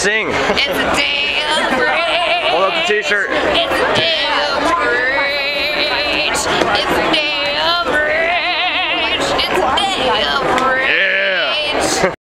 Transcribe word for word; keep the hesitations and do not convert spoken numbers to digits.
Sing. It's a damn break. Hold up the t-shirt. It's a damn